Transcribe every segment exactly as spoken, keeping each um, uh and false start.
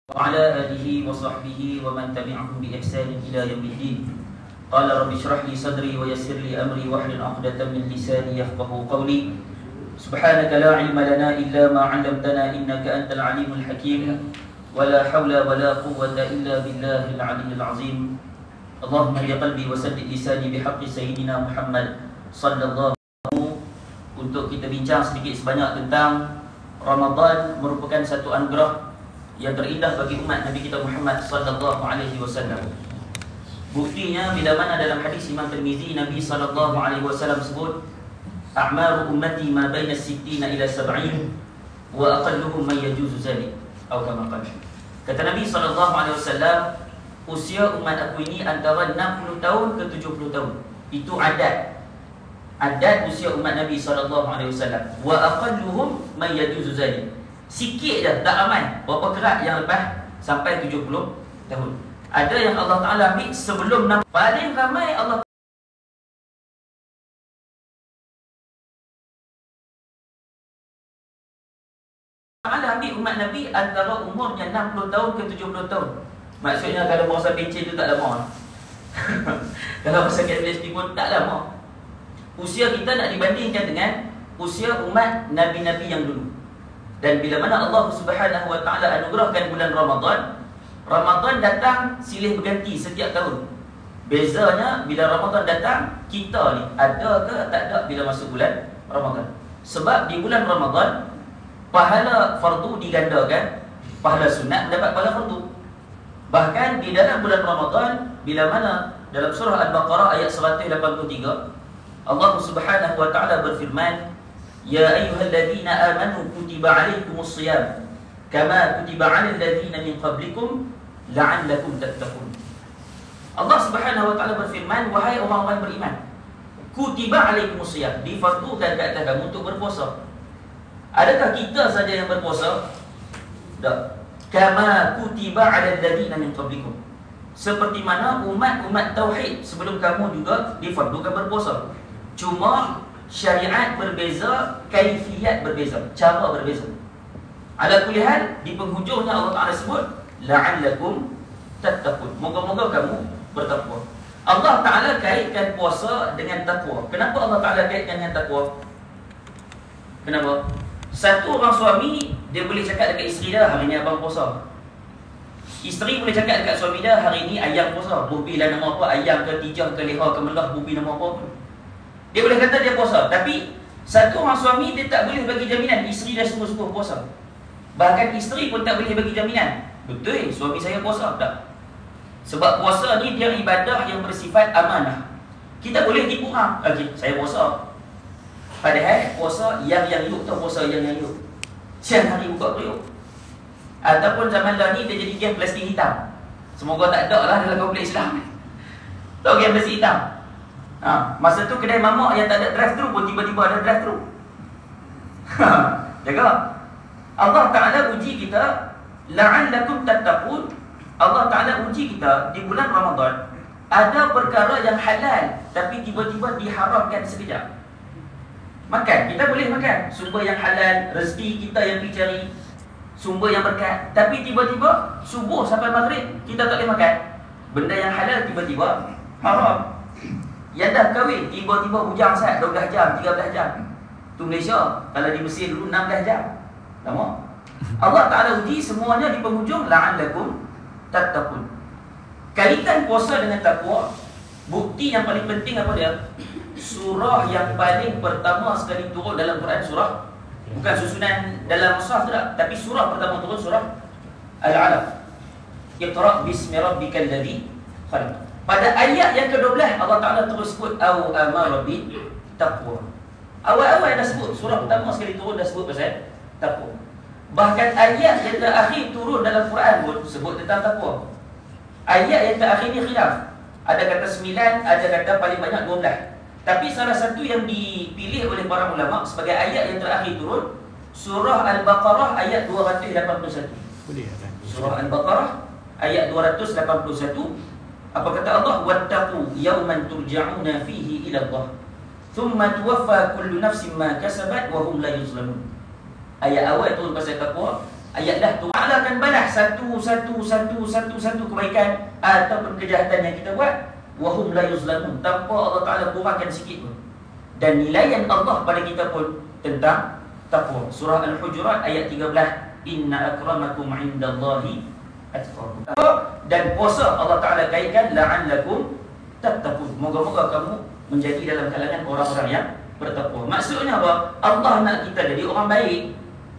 وعلى آله وصحبه ومن تبعهم بإحسان إلى يوم الدين. قال رب اشرح لي صدري ويسر لي أمري واحلل عقدة من لساني يفقهوا قولي. سبحانك لا علم لنا إلا ما علمتنا إنك أنت العليم الحكيم ولا حول ولا قوة إلا بالله العلي العظيم. اللهم اهد قلبي وسدد لساني بحق سيدنا محمد صلى الله عليه وسلم. Untuk kita bincang sedikit sebanyak tentang Ramadan merupakan satu anugerah yang terindah bagi umat Nabi kita Muhammad sallallahu alaihi wasallam. Buktinya bila mana dalam hadis Imam Tirmizi, Nabi sallallahu alaihi wasallam sebut, a'maru ummati ma baina sittina ila sab'in wa aqalluhum man yajuzu zalik, atau kama qala. Kata Nabi sallallahu alaihi wasallam, usia umat aku ini antara enam puluh tahun ke tujuh puluh tahun. Itu adat. Adat usia umat Nabi sallallahu alaihi wasallam. Wa aqalluhum man yajuzu zalik. Sikit je, tak ramai. Berapa kerat yang lepas sampai tujuh puluh tahun. Ada yang Allah Ta'ala ambil sebelum enam. Paling ramai Allah Ta'ala ambil umat Nabi antara umurnya enam puluh tahun ke tujuh puluh tahun. Maksudnya kalau merasa pencen tu tak lama. Kalau sakit P S P pun tak lama. Usia kita nak dibandingkan dengan usia umat Nabi-Nabi yang dulu. Dan bila mana Allah Subhanahu Wa Taala anugerahkan bulan Ramadan, Ramadan datang silih berganti setiap tahun. Bezanya bila Ramadan datang, kita ni ada ke tak ada bila masuk bulan Ramadan. Sebab di bulan Ramadan pahala fardu digandakan, pahala sunat mendapat pahala fardu. Bahkan di dalam bulan Ramadan, bila mana dalam surah Al-Baqarah ayat seratus lapan puluh tiga, Allah Subhanahu Wa Taala berfirman, Ya ayyuhalladzina amanu kutiba alaikumus shiyam kama kutiba alal ladzina min qablikum la'allakum tattaqun. Allah Subhanahu wa taala berfirman, wahai orang-orang beriman, kutiba alaikumus shiyam, difardukan ke atas kamu untuk berpuasa. Adakah kita saja yang berpuasa? Tak. Kama kutiba alal ladzina min qablikum, seperti mana umat-umat tauhid sebelum kamu juga difardukan berpuasa. Cuma syariat berbeza, kaifiyat berbeza, cara berbeza. Ala kulli hal, di penghujungnya Allah Ta'ala sebut la'allakum tattaqun, moga-moga kamu bertakwa. Allah Ta'ala kaitkan puasa dengan takwa. Kenapa Allah Ta'ala kaitkan dengan takwa? Kenapa? Satu orang suami, dia boleh cakap dekat isteri dia, hari ni abang puasa. Isteri boleh cakap dekat suami dia, hari ni ayam puasa. Bubilah nama apa, ayam ke, tijah ke, leha ke, melah, bubi nama apa pun. Dia boleh kata dia puasa. Tapi satu orang suami, dia tak boleh bagi jaminan isteri dia sungguh-sungguh puasa. Bahkan isteri pun tak boleh bagi jaminan, betul suami saya puasa tak. Sebab puasa ni dia ibadah yang bersifat amanah. Kita boleh tipu orang, okay, saya puasa. Padahal puasa yang yang yuk atau puasa yang yang yuk, siang hari buka periuk. Ataupun zaman dah ni dia jadi game plastik hitam. Semoga tak ada lah dalam kompleks Islam. Tahu game plastik hitam? Ha, masa tu kedai mamak yang tak ada drive-thru pun tiba-tiba ada drive-thru. Jaga. Allah Ta'ala uji kita, la'allakum tattaqun. Allah Ta'ala uji kita di bulan Ramadan. Ada perkara yang halal tapi tiba-tiba diharamkan sekejap. Makan, kita boleh makan sumber yang halal, rezeki kita yang pergi cari, sumber yang berkat. Tapi tiba-tiba subuh sampai maghrib kita tak boleh makan. Benda yang halal tiba-tiba haram. Yang dah kahwin, tiba-tiba hujang sat dua belas jam, tiga belas jam. Tu Malaysia, kalau di Mesir dulu enam belas jam. Lama. Allah Ta'ala uji semuanya di penghujung la'allakum tattaqun. Kaitan puasa dengan takwa, bukti yang paling penting apa dia? Surah yang paling pertama sekali turun dalam Quran, surah, bukan susunan dalam mushaf tu tak, tapi surah pertama turun surah Al-Alaq. Iqra' bismi rabbikal ladzi khalaq. Pada ayat yang kedua belas Allah Ta'ala terus sebut au amara bi taqwa. Awal-awal dah sebut, surah pertama sekali turun dah sebut pasal takwa. Bahkan ayat yang terakhir turun dalam Quran pun sebut tentang takwa. Ayat yang terakhir ni khilaf. Ada kata sembilan, ada kata paling banyak dua belas. Tapi salah satu yang dipilih oleh para ulama sebagai ayat yang terakhir turun, surah Al-Baqarah ayat dua ratus lapan puluh satu. Boleh kan? Surah Al-Baqarah ayat dua ratus lapan puluh satu. Apa kata Allah? Wattaqu yawman turja'una fihi ila Allah, thumma tuwaffa kullu nafsin ma kasabat wa hum la yuzlamun. Ayat awal turun pasal takwa, ayat dah tu Allah akan balas satu satu satu satu satu kebaikan ataupun kejahatan yang kita buat, wahum la yuzlamun, tanpa Allah Taala kurangkan sikit pun. Dan nilaian Allah pada kita pun tentang takwa. Surah Al-Hujurat ayat tiga belas, inna akramakum indallahi atqakum. Dan puasa Allah Taala kaitkan la'allakum tattaqun, moga-moga kamu menjadi dalam kalangan orang-orang yang bertakwa. Maksudnya apa? Allah nak kita jadi orang baik.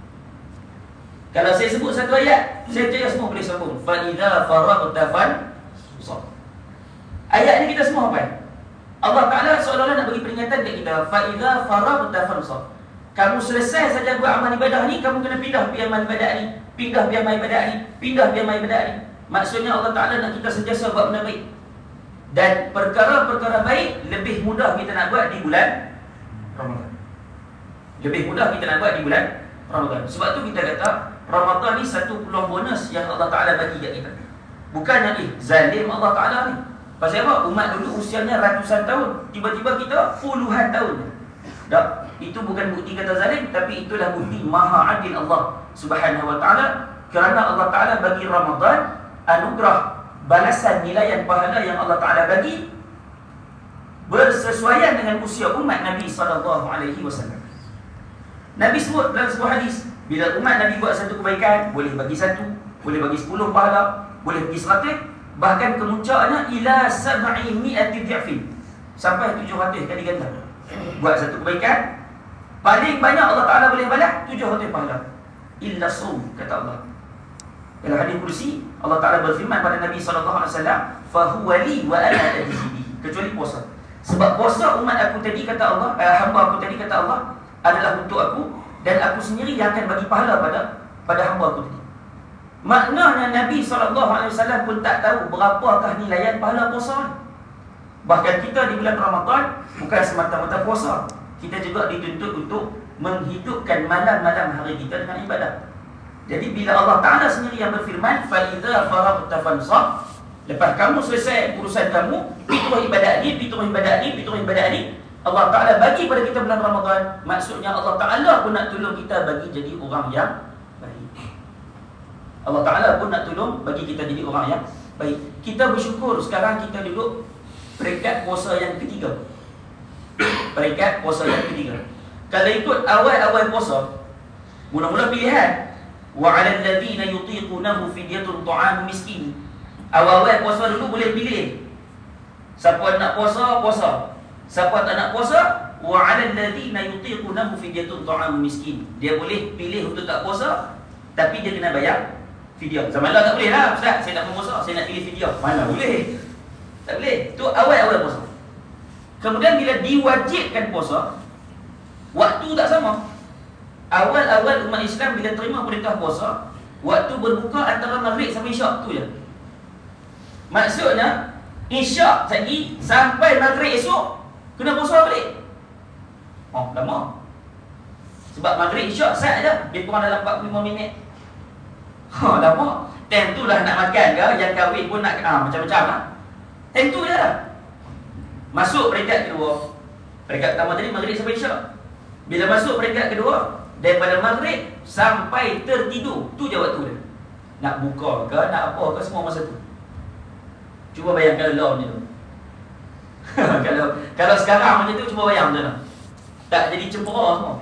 Kalau saya sebut satu ayat, saya percaya semua boleh sambung. Fa idza faraghta fansab. Ayat ni kita semua hafal. Allah Taala seolah-olah nak bagi peringatan dekat kita, fa idza faraghta fansab. Kamu selesai saja buat amal ibadah ni, kamu kena pindah pergi amal ibadah ni, pindah pergi amal ibadah ni, pindah pergi amal ibadah ni. Maksudnya Allah Taala nak kita sentiasa buat benda baik. Dan perkara-perkara baik lebih mudah kita nak buat di bulan Ramadan. Lebih mudah kita nak buat di bulan Ramadan. Sebab tu kita kata Ramadan ni satu peluang bonus yang Allah Ta'ala bagi kat kita. Bukannya eh, zalim Allah Ta'ala ni. Pasal apa? Umat dulu usianya ratusan tahun, tiba-tiba kita puluhan tahun. Tak, itu bukan bukti kata zalim, tapi itulah bukti maha adil Allah Subhanahu Wa Ta'ala. Kerana Allah Ta'ala bagi Ramadan anugerah, balasan, nilaian pahala yang Allah Ta'ala bagi bersesuaian dengan usia umat Nabi sallallahu alaihi wasallam. Nabi sebut dalam sebuah hadis, bila umat Nabi buat satu kebaikan, boleh bagi satu, boleh bagi sepuluh pahala, boleh bagi seratus, bahkan kemuncaknya ila sab'i mi'ati dhi'fin, sampai tujuh ratus kali ganda. Buat satu kebaikan, paling banyak Allah Ta'ala boleh balas tujuh ratus pahala. Illa sum, kata Allah. Dalam hadis kursi, Allah Ta'ala berfirman pada Nabi sallallahu alaihi wasallam, fa huwa li wa ana ajzi, kecuali puasa. Sebab puasa umat aku tadi, kata Allah, eh, hamba aku tadi, kata Allah, adalah untuk aku, dan aku sendiri yang akan bagi pahala pada pada hamba aku tadi. Maknanya Nabi sallallahu alaihi wasallam pun tak tahu berapakah nilaian pahala puasa. Bahkan kita di bulan Ramadan bukan semata-mata puasa, kita juga dituntut untuk menghidupkan malam-malam hari kita dengan ibadah. Jadi bila Allah Ta'ala sendiri yang berfirman, fa idza faraghta fansab, lepas kamu selesai urusan kamu, fitrah ibadat ni, fitrah ibadat ni, fitrah ibadat ni, Allah Ta'ala bagi pada kita bulan Ramadan. Maksudnya Allah Ta'ala pun nak tolong kita bagi jadi orang yang baik. Allah Ta'ala pun nak tolong bagi kita jadi orang yang baik. Kita bersyukur sekarang kita duduk peringkat puasa yang ketiga. Peringkat puasa yang ketiga. Kalau ikut awal-awal puasa, mula-mula pilihan, wa 'alal ladzina yutiqunahu fidyatun ta'am miskin. Awal-awal puasa dulu boleh pilih. Siapa nak puasa, puasa. Siapa tak nak puasa, wa 'alal ladzina yutiqunahu fidyatun ta'am miskin. Dia boleh pilih untuk tak puasa, tapi dia kena bayar fidyah. Zaman lah tak boleh lah, Ustaz, saya nak puasa, saya nak pilih fidyah. Mana boleh? Tak boleh. Tu awal-awal puasa. Kemudian bila diwajibkan puasa, waktu tak sama. Awal-awal umat Islam bila terima perintah puasa, waktu berbuka antara maghrib sampai isyak tu je. Maksudnya isyak lagi sampai maghrib esok kena puasa balik. Oh, lama. Sebab maghrib isyak sat je, lebih kurang dalam empat puluh lima minit. Ha, lama. Time tu lah nak makan ke, yang kahwin pun nak ah, macam-macam lah. Time tu je lah. Masuk peringkat kedua. Peringkat pertama tadi maghrib sampai isyak. Bila masuk peringkat kedua, daripada maghrib sampai tertidur, tu je waktu dia. Nak buka ke, nak apa ke, semua masa tu. Cuba bayangkan law macam tu. Kalau kalau sekarang macam tu, cuba bayang macam tu. Tak jadi cempera semua.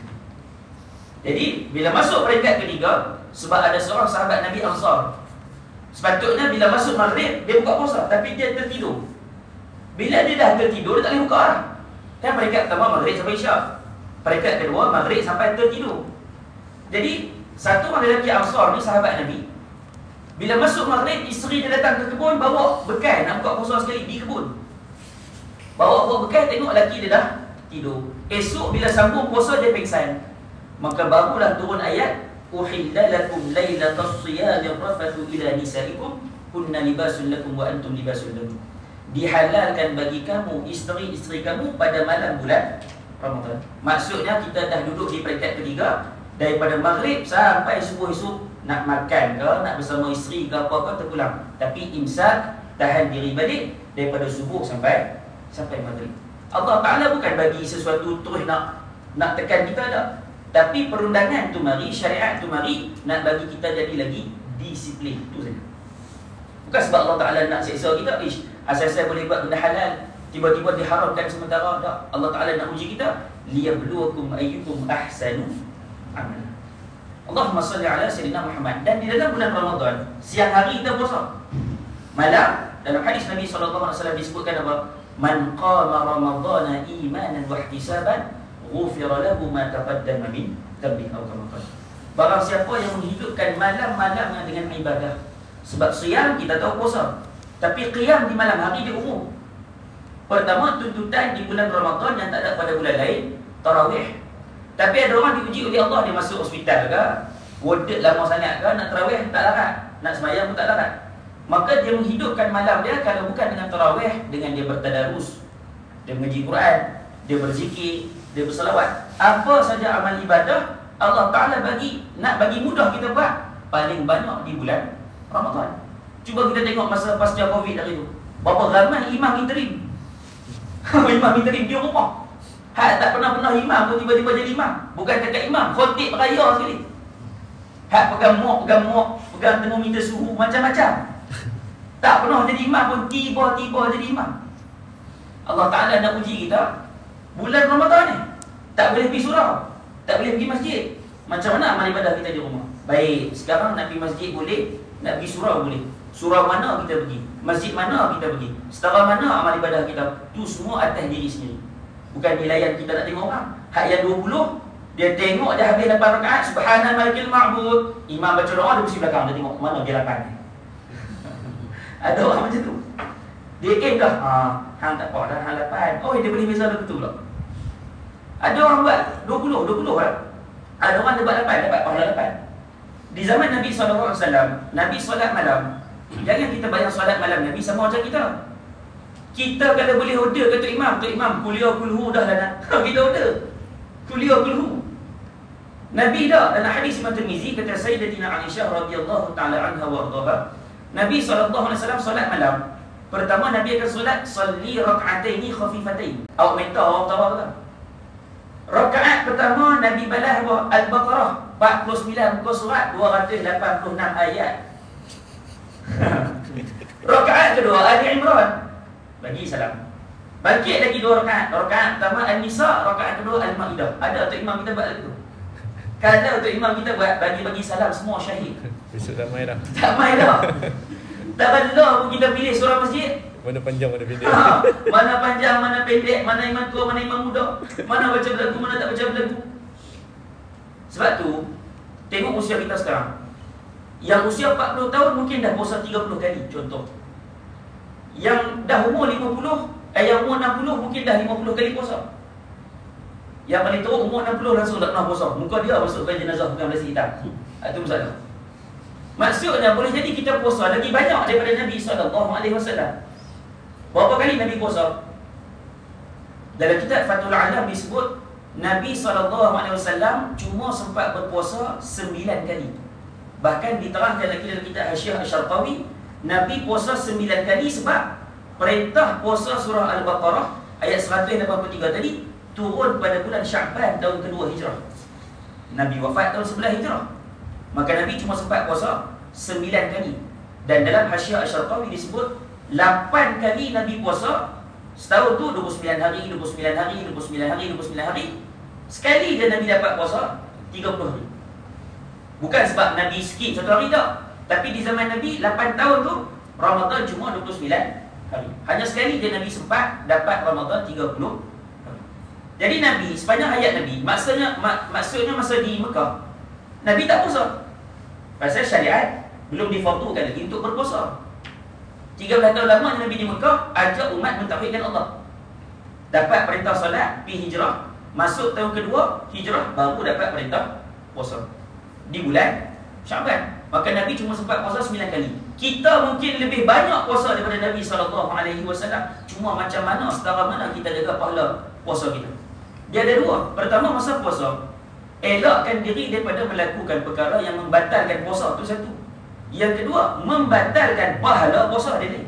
Jadi bila masuk peringkat ketiga, sebab ada seorang sahabat Nabi Ansar, sepatutnya bila masuk maghrib dia buka puasa, tapi dia tertidur. Bila dia dah tertidur, dia tak boleh buka lah. Kan peringkat pertama maghrib sampai isyak, peringkat kedua maghrib sampai tertidur. Jadi satu orang lelaki Ansar ni, sahabat Nabi, bila masuk maghrib, isteri dia datang ke kebun, bawa bekal nak buka puasa sekali di kebun. Bawa bawa bekal, tengok lelaki dia dah tidur. Esok bila sambung puasa dia pingsan. Maka barulah turun ayat, uhilla lakum lailatas siyami rafathu ila nisaikum kunna libasun lakum wa antum libasun lahum. Dihalalkan bagi kamu isteri-isteri kamu pada malam bulan Ramadan. Maksudnya kita dah duduk di peringkat ketiga, daripada maghrib sampai subuh esok, nak makan ke, nak bersama isteri ke apa ke, terpulang. Tapi imsak, tahan diri balik daripada subuh sampai sampai maghrib. Allah Ta'ala bukan bagi sesuatu terus nak nak tekan kita tak. Tapi perundangan tu mari, syariat tu mari nak bagi kita jadi lagi disiplin. Itu saja. Bukan sebab Allah Ta'ala nak seksa kita, ish, asal-asal boleh buat benda halal, tiba-tiba diharamkan sementara. Tak. Allah Ta'ala nak uji kita, liyabluwakum ayyukum ahsanu amal. Allahumma salli ala sayyidina Muhammad. Dan di dalam bulan Ramadan, siang hari kita puasa, malam, dalam hadis Nabi sallallahu alaihi wasallam disebutkan apa? Man qama ramadhana imanan wa ihtisaban ghufira lahu ma taqaddama min dhanbihi aw kama qala. Barang siapa yang menghidupkan malam-malam dengan ibadah. Sebab siang kita tahu puasa, tapi qiyam di malam hari dia umum. Pertama, tuntutan di bulan Ramadan yang tak ada pada bulan lain, tarawih. Tapi ada orang diuji oleh Allah, dia masuk hospital ke, warded lama sangat ke, nak tarawih tak larat, nak sembahyang pun tak larat. Maka dia menghidupkan malam dia, kalau bukan dengan tarawih, dengan dia bertadarus, dia mengaji Quran, dia berzikir, dia bersalawat. Apa saja amal ibadah Allah Ta'ala bagi, nak bagi mudah kita buat, paling banyak di bulan Ramadan. Cuba kita tengok masa pasca Covid hari tu, berapa ramai imam interim. Imam interim di rumah. Hak tak pernah-pernah imam tu tiba-tiba jadi imam. Bukan dekat imam, khotib raya sekali. Hak pegang mok, pegang mok, pegang termometer suhu macam-macam. Tak pernah jadi imam pun tiba-tiba jadi imam. Allah Ta'ala nak uji kita bulan Ramadan ni. Tak boleh pergi surau, tak boleh pergi masjid. Macam mana amal ibadah kita di rumah? Baik, sekarang nak pergi masjid boleh, nak pergi surau boleh. Surau mana kita pergi, masjid mana kita pergi, setara mana amal ibadah kita. Tu semua atas diri sendiri. Bukan dilayan kita nak tengok orang. Hak yang dua puluh, dia tengok dia habis lapan rakaat, subhanal malikil ma'bud, imam baca doa, dia bersih belakang, dia tengok mana dia lapan. Ada orang macam tu. Dia aim dah, haa, hang tak apa dah, hang lapan. Oh, dia boleh misal betul pula. Ada orang buat dua puluh, dua puluh lah. Ada orang dapat lapan, dapat pahala lapan. Di zaman Nabi sallallahu alaihi wasallam, Nabi solat malam. Jangan kita bayang solat malam Nabi sama macam kita. Kita kalau boleh order ke Tok Imam, Tok Imam kuliah kulhu dah lah nak. Kita order kuliah kulhu. Nabi dah dalam hadis Imam Tirmizi kata Sayyidatina Aisyah radhiyallahu taala anha wa ardhaha, Nabi sallallahu alaihi wasallam solat malam. Pertama Nabi akan solat salli rak'ataini khafifatain. Awak minta orang tahu kata. Rakaat pertama Nabi balas Al-Baqarah empat puluh sembilan muka surat dua ratus lapan puluh enam ayat. Rakaat kedua Ali Imran, bagi salam. Bangkit lagi dua rakaat. Rakaat pertama An-Nisa, rakaat kedua Al-Maidah. Ada Tok Imam kita buat lagu tu. Kalau Tok Imam kita buat bagi-bagi salam semua syahid. Besok tak main dah. Tak main dah. Tak rela pun kita pilih surah masjid. Mana panjang, mana pendek. Ha, mana panjang, mana pendek, mana imam tua, mana imam muda, mana baca berlagu, mana tak baca berlagu. Sebab tu, tengok usia kita sekarang. Yang usia empat puluh tahun mungkin dah puasa tiga puluh kali, contoh. Yang dah umur lima puluh, eh, yang umur enam puluh mungkin dah lima puluh kali puasa. Yang paling teruk umur enam puluh langsung tak pernah puasa. Muka dia masukkan jenazah pegang nasi hitam. Itu masalah. Maksudnya boleh jadi kita puasa lagi banyak daripada Nabi sallallahu alaihi wasallam. Berapa kali Nabi puasa? Dalam kitab Fathul Alam disebut Nabi sallallahu alaihi wasallam cuma sempat berpuasa sembilan kali. Bahkan diterangkan dalam kitab Hasyiah Asy-Syarqawi, Nabi puasa sembilan kali sebab perintah puasa surah Al-Baqarah ayat seratus lapan puluh tiga tadi turun pada bulan Sya'ban tahun kedua Hijrah. Nabi wafat tahun sebelas Hijrah. Maka Nabi cuma sempat puasa sembilan kali. Dan dalam Hasyiah Asy-Syarqawi disebut lapan kali Nabi puasa. Setahun tu dua puluh sembilan hari, dua puluh sembilan hari, dua puluh sembilan hari, dua puluh sembilan hari. Sekali dia Nabi dapat puasa tiga puluh hari. Bukan sebab Nabi skip satu hari tak. Tapi di zaman Nabi lapan tahun tu Ramadan cuma dua puluh sembilan hari. Hanya sekali dia Nabi sempat dapat Ramadan tiga puluh hari. Jadi Nabi sepanjang hayat Nabi, maksudnya mak, maksudnya masa di Mekah Nabi tak puasa. Pasal syariat belum difardukan lagi untuk berpuasa. tiga belas tahun lama Nabi di Mekah ajak umat mentauhidkan Allah. Dapat perintah solat, pergi hijrah. Masuk tahun kedua hijrah baru dapat perintah puasa di bulan Sya'ban. Maka Nabi cuma sempat puasa sembilan kali. Kita mungkin lebih banyak puasa daripada Nabi sallallahu alaihi wasallam. Cuma macam mana, setara mana kita jaga pahala puasa kita. Dia ada dua. Pertama, masa puasa elakkan diri daripada melakukan perkara yang membatalkan puasa. Itu satu. Yang kedua, membatalkan pahala puasa dia ni.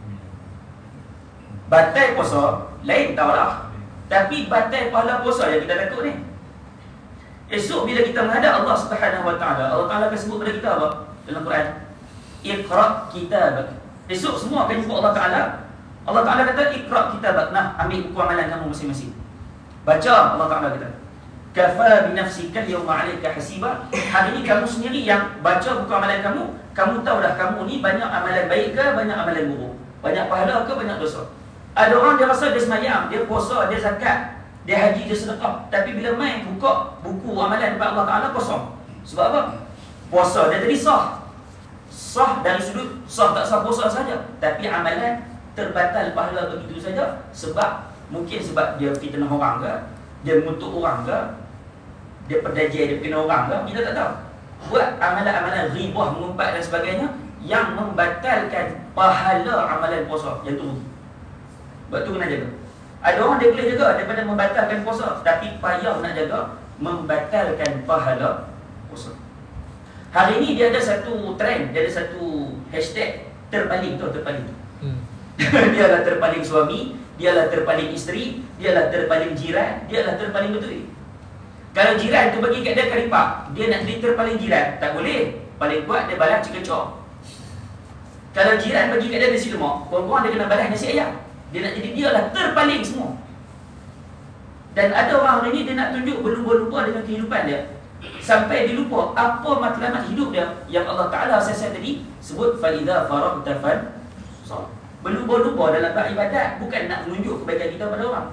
Batal puasa lain tahulah. Tapi batal pahala puasa yang kita takut ni. Esok bila kita menghadap Allah Subhanahu Wa Taala, Allah Taala akan sebut pada kita apa dalam Quran? Iqra kitabak. Esok semua akan jumpa Allah Taala. Allah Taala kata iqra kitabak. Nah, ambil buku amalan kamu masing-masing. Baca, Allah Taala kata. Kafa bi nafsika al-yawma 'alaika hasiba. Hari ini kamu sendiri yang baca buku amalan kamu. Kamu tahu dah kamu ni banyak amalan baik ke banyak amalan buruk? Banyak pahala ke banyak dosa? Ada orang dia rasa dia semayang, dia puasa, dia zakat, dia haji, dia sedekah, tapi bila main buka buku amalan depan Allah Taala kosong. Sebab apa? Puasa dia tadi sah. Sah dari sudut sah tak sah puasa saja, tapi amalan terbatal pahala begitu saja sebab mungkin sebab dia fitnah orang ke, dia mengutuk orang ke, dia perdajian dia kena orang ke, kita tak tahu. Buat amalan-amalan ribah, mengumpat dan sebagainya yang membatalkan pahala amalan puasa, yang tu rugi. Sebab tu kena jaga. Ada orang dia boleh jaga daripada membatalkan puasa, tapi payah nak jaga membatalkan pahala puasa. Hari ini dia ada satu trend, dia ada satu hashtag terpaling tu, terpaling. Hmm. Dialah terpaling suami, dialah terpaling isteri, dialah terpaling jiran, dialah terpaling betul. Kalau jiran tu bagi kat dia karipak, dia nak jadi terpaling jiran, tak boleh. Paling kuat dia balas cikecok. Kalau jiran bagi kat dia nasi lemak, kurang-kurang dia kena balas nasi ayam. Dia nak jadi dialah terpaling semua. Dan ada orang hari ni dia nak tunjuk berlupa-lupa dengan kehidupan dia, sampai dia lupa apa matlamat hidup dia yang Allah Ta'ala asas tadi sebut fa'idha faragta fansab. Berlupa-lupa dalam beribadat bukan nak menunjuk kebaikan kita pada orang.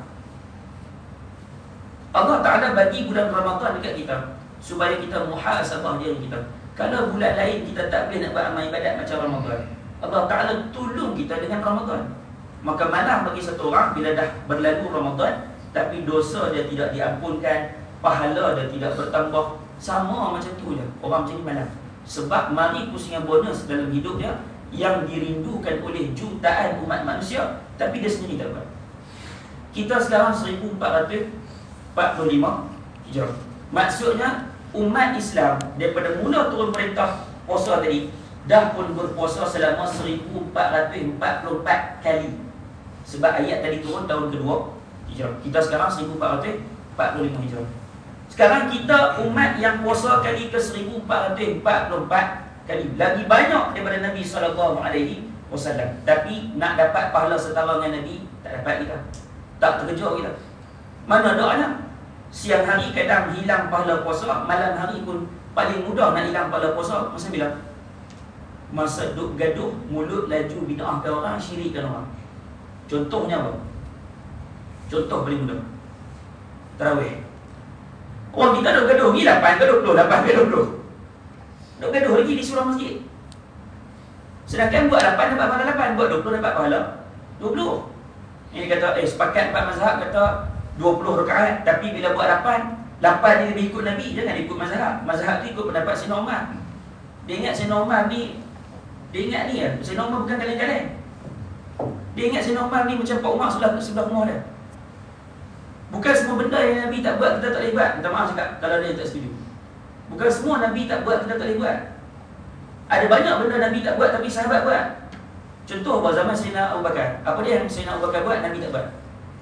Allah Ta'ala bagi bulan Ramadan dekat kita supaya kita muhasabah diri kita. Kalau bulan lain kita tak boleh nak beramal ibadat macam Ramadan, Allah Ta'ala tolong kita dengan Ramadan. Maka malah bagi satu orang bila dah berlalu Ramadan tapi dosa dia tidak diampunkan, pahala dia tidak bertambah, sama macam tu je. Orang macam ni malam. Sebab mari pusingan bonus dalam hidup dia yang dirindukan oleh jutaan umat manusia, tapi dia sendiri tak buat. Kita sekarang seribu empat ratus empat puluh lima Hijrah. Maksudnya umat Islam daripada mula turun perintah puasa tadi dah pun berpuasa selama seribu empat ratus empat puluh empat kali. Sebab ayat tadi turun tahun kedua Hijrah. Kita sekarang seribu empat ratus empat puluh lima Hijrah. Sekarang kita umat yang puasa kali ke seribu empat ratus empat puluh empat kali. Lagi banyak daripada Nabi sallallahu alaihi wasallam. Tapi nak dapat pahala setara dengan Nabi, tak dapat kita. Tak terkejut kita. Mana doanya? Siang hari kadang hilang pahala puasa, malam hari pun paling mudah nak hilang pahala puasa. Masa bila? Masa duk gaduh, mulut laju bid'ahkan orang, syirikkan orang. Contohnya apa? Contoh paling mudah, tarawih. Orang kita duk gaduh, ni lapan ke dua puluh, lapan ke dua puluh. Duk gaduh lagi di surau masjid. Sedangkan buat lapan dapat pahala lapan, buat dua puluh dapat pahala dua puluh. Ini kata, eh sepakat empat mazhab kata dua puluh rakaat, tapi bila buat lapan, lapan dia lebih ikut Nabi, jangan ikut mazhab. Mazhab tu ikut pendapat Sayyidina Umar. Dia ingat Sayyidina Umar ni, dia ingat ni ya, Sayyidina Umar bukan kaleng-kaleng. Dia ingat Sayyidina Umar ni macam Pak Umar sebelah, sebelah rumah dia. Bukan semua benda yang Nabi tak buat, kita tak boleh buat. Minta maaf cakap kalau dia tak setuju. Bukan semua Nabi tak buat, kita tak boleh buat. Ada banyak benda Nabi tak buat, tapi sahabat buat. Contoh bahawa zaman Sayyidina Abu Bakar, apa dia yang Sayyidina Abu Bakar buat, Nabi tak buat.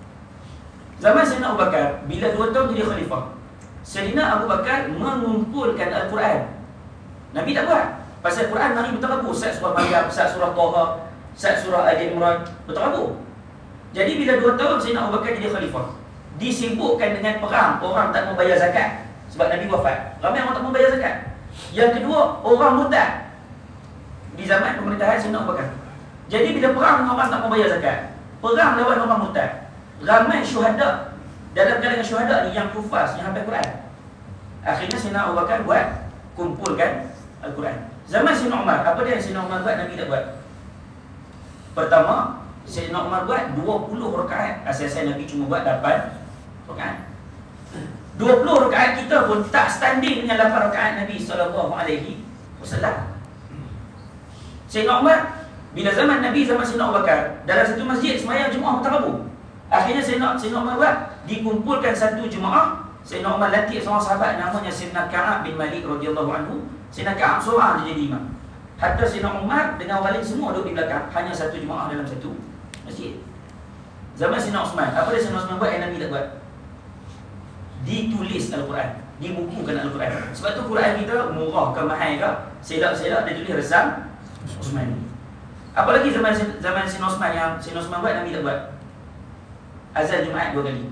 Zaman Sayyidina Abu Bakar, bila dua tahun jadi khalifah, Sayyidina Abu Bakar mengumpulkan Al-Quran. Nabi tak buat. Pasal Quran mari berterabu, sat surah Maryam, sat surah Taha, sat surah Ali Imran, berterabu. Jadi bila dua tahun Sayyidina Abu Bakar jadi khalifah, disibukkan dengan perang, orang tak membayar zakat sebab Nabi wafat. Ramai orang tak membayar zakat. Yang kedua, orang murtad di zaman pemerintahan Sayyidina Abu Bakar. Jadi bila perang dengan orang tak membayar zakat, perang lawan orang murtad, ramai syuhada. Dalam kalangan syuhada ni yang kufas, yang hafal Quran. Akhirnya Sayyidina Abu Bakar buat, kumpulkan Al-Quran. Zaman Sayyidina Umar, apa dia yang Sayyidina Umar buat, Nabi tak buat. Pertama, Sayyidina Umar buat dua puluh rakaat. Asal-asal Nabi cuma buat lapan rakaat. dua puluh rakaat kita pun tak standing dengan lapan rakaat Nabi sallallahu alaihi wasallam. Sayyidina Umar, bila zaman Nabi, zaman Sayyidina Abu Bakar, dalam satu masjid semayang Jumaat berterabu. Akhirnya Sayyidina, Sayyidina Umar buat, dikumpulkan satu jemaah. Sayyidina Umar latih seorang sahabat namanya Sayyidina Ka'ab bin Malik radhiyallahu anhu. Sayyidina Ka'ab seorang dia jadi imam. Hatta Sayyidina Umar dengan orang lain semua duduk di belakang, hanya satu jemaah dalam satu masjid. Zaman Sayyidina Uthman, apa dia Sayyidina Uthman buat yang Nabi tak buat? Ditulis Al-Quran. dibukukan Al-Quran. Sebab tu Quran kita murah ke mahal ke, selak-selak dia tulis resam Osmani. Apalagi zaman zaman Sayyidina Osman, yang Sayyidina Osman buat, Nabi tak buat. Azan Jumaat dua kali.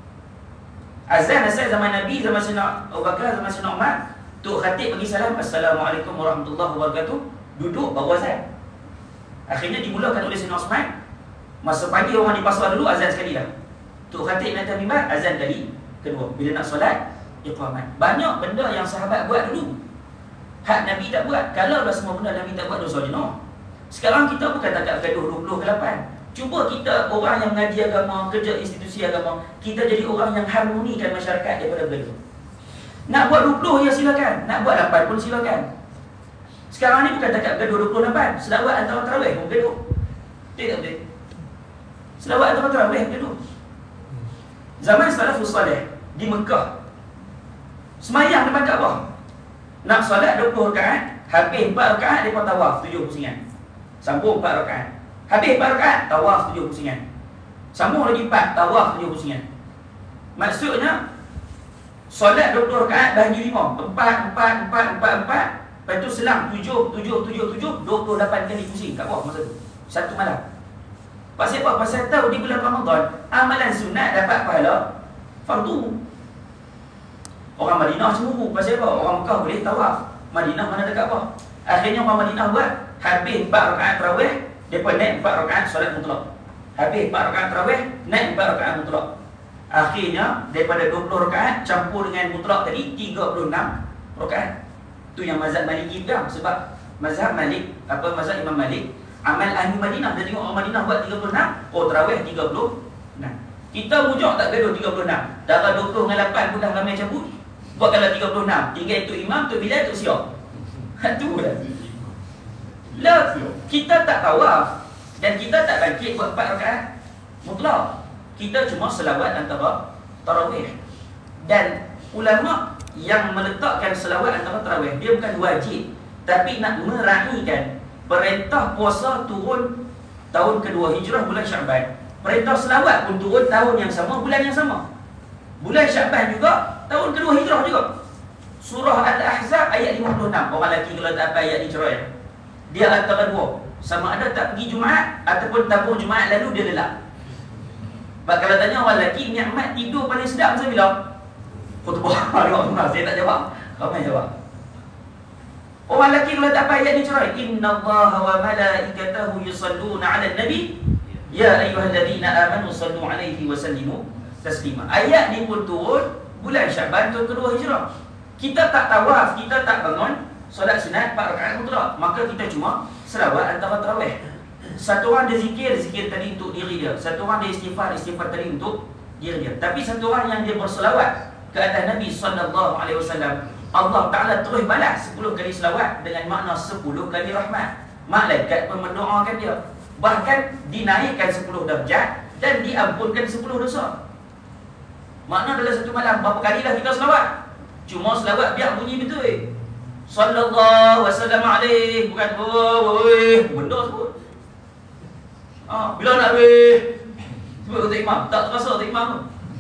Azan asal zaman Nabi, zaman Sayyidina Abu Bakar, zaman Sayyidina Umar, Tok Khatib bagi salam, Assalamualaikum warahmatullahi wabarakatuh, duduk baru azan. Akhirnya dimulakan oleh Sayyidina Osman. Masa pagi orang di pasar dulu, azan sekali dah. Tok Khatib naik atas mimbar, azan kali kedua. Bila nak solat, iqamat. Banyak benda yang sahabat buat dulu, hak Nabi tak buat. Kalau dah semua benda Nabi tak buat, dosa jenuh. Sekarang kita bukan tak gaduh dua puluh ke lapan. Cuba kita orang yang mengaji agama, kerja institusi agama, kita jadi orang yang harmonikan masyarakat daripada bergaduh. Nak buat dua puluh ya silakan, nak buat lapan pun silakan. Sekarang ni bukan tak gaduh dua puluh lapan. Selawat antara tarawih pun gaduh. Betul tak betul? Selawat antara tarawih gaduh. Zaman salafus salih di Mekah, semayang depan Kaabah, nak solat dua puluh rakaat, habis empat rakaat depa tawaf tujuh pusingan. Sambung empat rakaat. Habis empat rakaat, tawaf tujuh pusingan. Sambung lagi empat, tawaf tujuh pusingan. Maksudnya solat dua puluh rakaat bahagi lima, empat, empat, empat, empat, empat. Lepas tu selang tujuh, tujuh, tujuh, tujuh, dua puluh lapan kali pusing kat bawah masa tu. Satu malam. Pasal apa? Pasal tahu di bulan Ramadan amalan sunat dapat pahala fardu. Orang Madinah cemburu. Pasal apa? Orang Mekah boleh tawaf, Madinah mana dekat apa? Akhirnya orang Madinah buat, habis empat rakaat tarawih, depa naik empat rakaat solat mutlak. Habis empat rakaat tarawih, naik empat rakaat mutlak. Akhirnya daripada dua puluh rakaat campur dengan mutlak tadi tiga puluh enam rakaat. Tu yang mazhab Maliki pegang. Sebab mazhab Malik, apa mazhab Imam Malik, amal ahli Madinah, dia tengok orang Madinah buat tiga puluh enam, oh tarawih tiga puluh enam. Kita rujuk tak gaduh tiga puluh enam. Darah dua puluh dengan lapan pun dah ramai cabut. Buat kalau tiga puluh enam, tinggal itu imam, tu Bilal, tu siap. Tu dah. Lah, kita tak tawaf dan kita tak bangkit buat empat rakaat mutlak. Kita cuma selawat antara tarawih. Dan ulama yang meletakkan selawat antara tarawih, dia bukan wajib, tapi nak meraihkan perintah puasa turun tahun kedua Hijrah bulan Syaban. Perintah selawat pun turun tahun yang sama, bulan yang sama. Bulan Syaban juga, tahun kedua Hijrah juga. Surah Al-Ahzab ayat lima puluh enam. Orang lelaki kalau tak apa ayat ni cerai, dia antara dua. Sama ada tak pergi Jumaat ataupun tabung Jumaat lalu dia lelak. Sebab kalau tanya orang lelaki, nikmat tidur paling sedap masa bila? Khutbah. Saya tak jawab, ramai jawab. Orang lelaki kalau tak apa ayat ni cerai, innallaha wa malaikatahu yusalluna 'alan nabi ya ayyuhalladzina amanu sallu 'alaihi wa sallimu taslima. Ayat ni pun turun bulan Syaban tahun kedua Hijrah. Kita tak tawaf, kita tak bangun solat sunat empat rakaat mutlak, maka kita cuma selawat antara tarawih. Satu orang dia zikir, zikir tadi untuk diri dia. Satu orang dia istighfar, istighfar tadi untuk diri dia. Tapi satu orang yang dia berselawat ke atas Nabi sallallahu alaihi wasallam, Allah Ta'ala terus balas sepuluh kali selawat dengan makna sepuluh kali rahmat. Malaikat pun mendoakan dia. Bahkan dinaikkan sepuluh darjat dan diampunkan sepuluh dosa. Makna dalam satu malam berapa kalilah kita selawat? Cuma selawat biar bunyi betul. Sallallahu wasallam alaih, bukan oi benda sebut. Ah, bila nak habis? Sebut kata imam, tak terasa kata imam tu.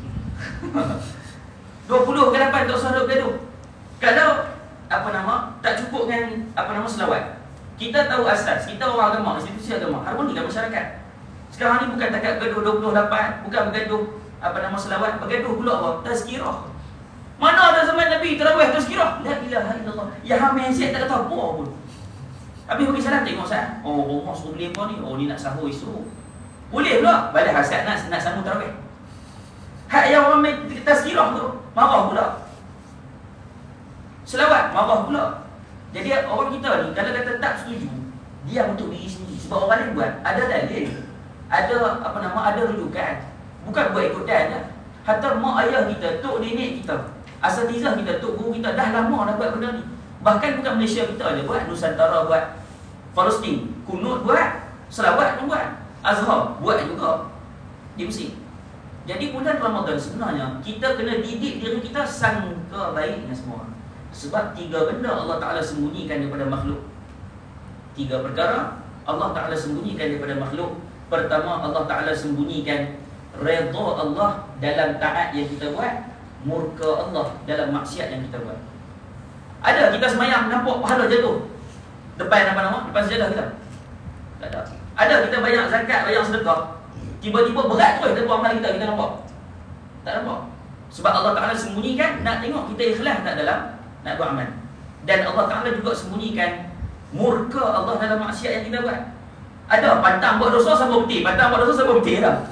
dua puluh ke lapan tak usah duk gaduh. Kalau apa nama, tak cukup dengan apa nama selawat. Kita tahu asas, kita orang agama, institusi agama, harmonikan masyarakat. Sekarang ni bukan takat gaduh dua puluh lapan, bukan bergaduh apa nama selawat, bergaduh pula apa? Tazkirah. Mana ada zaman Nabi tarawih tazkirah? La ilaha illallah. Ya hamil siap tak kata apa pun. Habis bagi salam tengok saya. Oh, rumah suruh beli apa ni? Oh, ni nak sahur isu. Boleh pula. Balas hasad nak nak sambung tarawih. Hak yang orang main tazkirah tu, marah pula. Selawat, marah pula. Jadi orang kita ni kalau kata tak setuju, dia untuk diri sendiri. Sebab orang lain buat, ada dalil, ada apa nama, ada rujukan. Bukan buat ikutan je. Hatta mak ayah kita, tok nenek kita, asatizah kita, tok guru kita dah lama dah buat benda ni. Bahkan bukan Malaysia kita aja buat, Nusantara buat, Palestin kunut buat, selawat pun buat, Azhar buat juga di Mesir. Jadi bulan Ramadan sebenarnya kita kena didik diri kita sangka baik dengan semua. Sebab tiga benda Allah Ta'ala sembunyikan daripada makhluk. Tiga perkara Allah Ta'ala sembunyikan daripada makhluk. Pertama, Allah Ta'ala sembunyikan redha Allah dalam taat yang kita buat. murka Allah dalam maksiat yang kita buat. Ada kita semayang nampak pahala jatuh depan apa nama? Depan sejadah kita. Tak ada. Ada kita bayar zakat, bayar sedekah, tiba-tiba berat terus tempoh amal kita, kita nampak? Tak nampak. Sebab Allah Ta'ala sembunyikan, nak tengok kita ikhlas tak dalam nak buat amal. Dan Allah Ta'ala juga sembunyikan murka Allah dalam maksiat yang kita buat. Ada pantang buat dosa siapa betul? Pantang buat dosa siapa betul dah.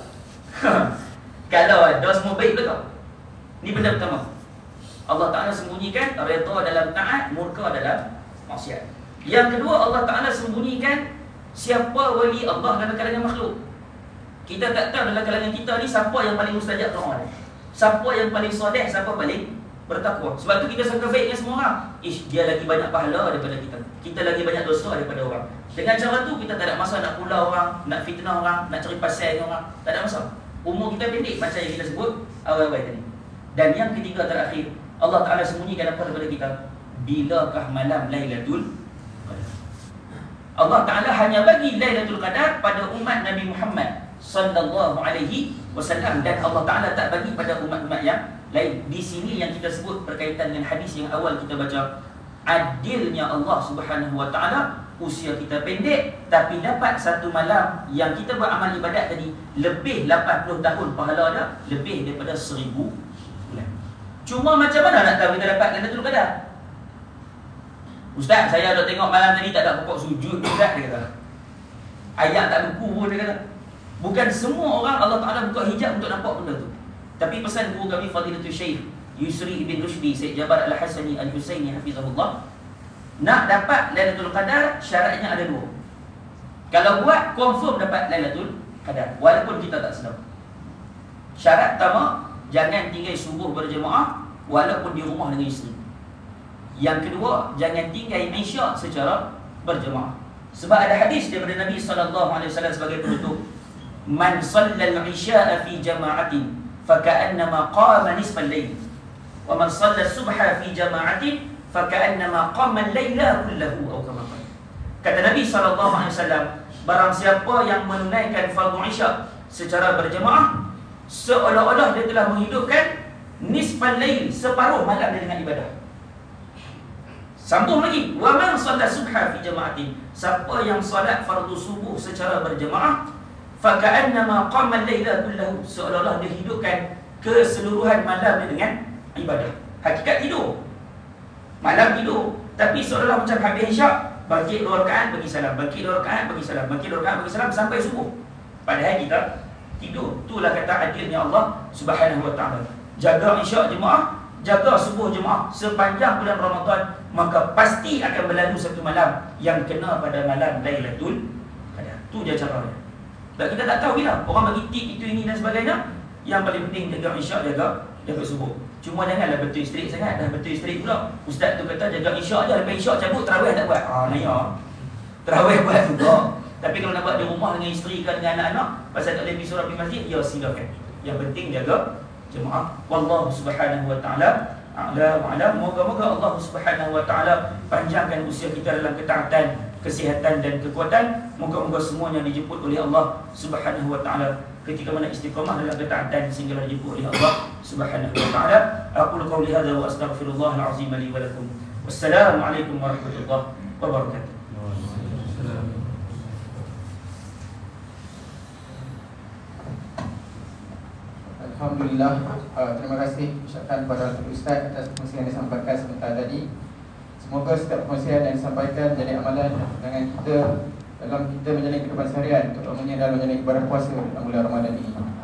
Kalau ada semua baik betul. Ni benda pertama. Allah Ta'ala sembunyikan redha dalam taat, murka dalam maksiat. Yang kedua, Allah Ta'ala sembunyikan siapa wali Allah dalam kalangan makhluk. Kita tak tahu dalam kalangan kita ni siapa yang paling mustajab doa, siapa yang paling soleh, siapa paling bertakwa. Sebab tu kita sangka baik dengan semua orang. Ish, dia lagi banyak pahala daripada kita, kita lagi banyak dosa daripada orang. Dengan cara tu kita tak ada masa nak pulau orang, nak fitnah orang, nak cari pasal dengan orang. Tak ada masa. Umur kita pendek macam yang kita sebut awal-awal tadi. Dan yang ketiga terakhir, Allah Ta'ala sembunyikan apa daripada kita? Bilakah malam Lailatul Qadar? Allah Ta'ala hanya bagi Lailatul Qadar pada umat Nabi Muhammad sallallahu alaihi wasallam, dan Allah Ta'ala tak bagi pada umat-umat yang lain. Di sini yang kita sebut berkaitan dengan hadis yang awal kita baca. Adilnya Allah Subhanahu wa Ta'ala, usia kita pendek tapi dapat satu malam yang kita buat amal ibadat tadi lebih lapan puluh tahun pahala dia, lebih daripada seribu bulan. Cuma macam mana nak tahu kita dapat Lailatul Qadar? Ustaz, saya ada tengok malam tadi tak ada pokok sujud Ustaz, dia kata. Ayat tak luku pun, dia kata. Bukan semua orang Allah Ta'ala buka hijab untuk nampak benda tu. Tapi pesan guru kami Fadilatul Syekh Yusri ibn Rushdi Syed Jabar Al-Hasani Al-Husaini hafizahullah, nak dapat Lailatul Qadar syaratnya ada dua. Kalau buat, confirm dapat Lailatul Qadar walaupun kita tak sedar. Syarat pertama, jangan tinggal subuh berjemaah walaupun di rumah dengan isteri. Yang kedua, jangan tinggal isyak secara berjemaah. Sebab ada hadis daripada Nabi sallallahu alaihi wasallam sebagai penutup, man shallal isya'a fi jama'atin faka'annama qama nisfal lail, wa man shallal subha fi jama'atin faka'annama qama al-laila kullahu, atau kama qala. Kata Nabi sallallahu alaihi wasallam, barang siapa yang menunaikan fardhu isya secara berjemaah, seolah-olah dia telah menghidupkan nisfal lail, separuh malam dia dengan ibadah. Sambung lagi, wa man shalla subha fi jama'atin, siapa yang solat fardu subuh secara berjemaah, faka'annama qama al-laila kullahu, seolah-olah dia hidupkan keseluruhan malam dia dengan ibadah. Hakikat tidur, malam tidur, tapi seolah-olah macam habis isyak, bangkit dua rakaat bagi salam, bangkit dua rakaat bagi salam, bangkit dua rakaat bagi salam sampai subuh. Padahal kita tidur. Itulah kata adilnya Allah Subhanahu wa Ta'ala. Jaga isyak jemaah, jaga subuh jemaah sepanjang bulan Ramadan, maka pasti akan berlalu satu malam yang kena pada malam Lailatul Qadar. Tu dia caranya. Dan kita tak tahu bila orang bagi tip itu ini dan sebagainya. Yang paling penting jaga isyak, jaga jaga subuh. Cuma janganlah betul isteri sangat. Dah betul isteri pula, ustaz tu kata jaga isyak je, lepas isyak cabut tarawih tak buat. Ah naya. Tarawih buat juga. Tapi kalau nak buat di rumah dengan isteri ke dengan anak-anak, pasal tak boleh pergi surau pergi masjid, ya silakan. Yang penting jaga jemaah. Wallahu Subhanahu wa Ta'ala a'la wa a'lam. Moga-moga Allah Subhanahu wa Ta'ala panjangkan usia kita dalam ketaatan, kesihatan dan kekuatan. Moga-moga semuanya dijemput oleh Allah Subhanahu wa Ta'ala ketika mana istiqamah dalam ketaatan sehingga dijemput oleh Allah Subhanahu wa Ta'ala. Aqulu qawli hadza wa astaghfirullahal azim li wa lakum. Wassalamualaikum warahmatullahi wabarakatuh. Alhamdulillah, uh, terima kasih ucapkan kepada Ustaz atas perkongsian yang disampaikan sebentar tadi. Semoga setiap perkongsian yang disampaikan jadi amalan dengan kita dalam kita menjalani kehidupan seharian, terutamanya dalam menjalani ibadah puasa dalam bulan Ramadan ini.